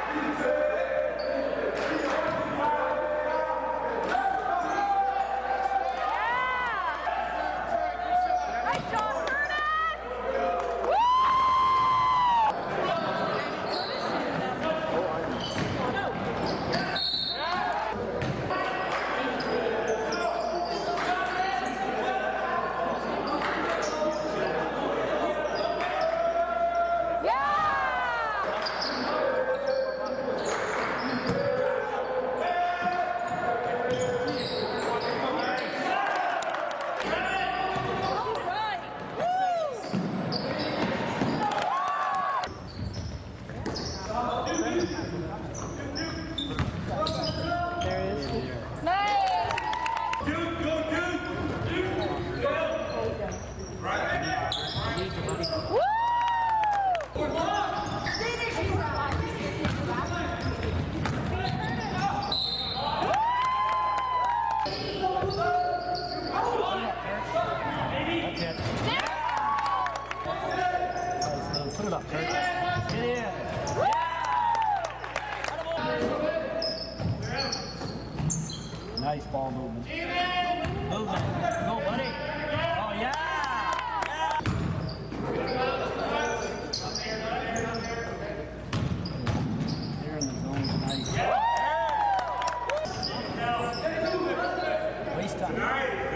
Put it up, Kurt. Get in. Nice ball movement. Movement. Go, buddy. Oh, yeah. Here in the zone is nice. Waste time.